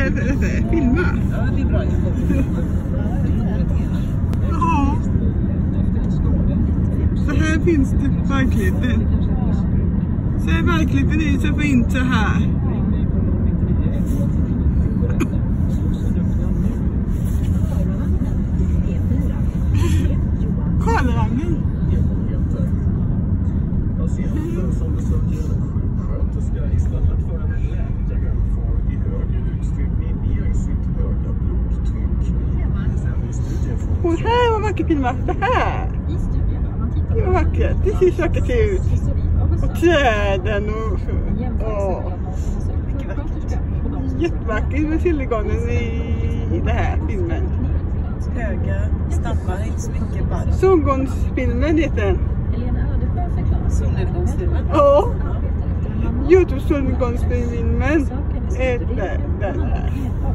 detta filma? Ja, det är bra. Ja. Så här finns det verkligheten. Så här verkligheten är så fint så här. Karlarangen. Patienten som besöker en sjuksköterska istället för en läkare får i högre utsträckning ner sitt höga blodtryck. Och här var vackert filmat. Det här. Det var vackert. Det ser så vackert ut. Och träden och så. Åh. Jättevackert med silvergången i den här filmen. Höga stammar, inte så mycket bara. Solgångsfilmen heter den. Solnedgångsfilmen? Ja. Youtube solgångsfilmen är den här.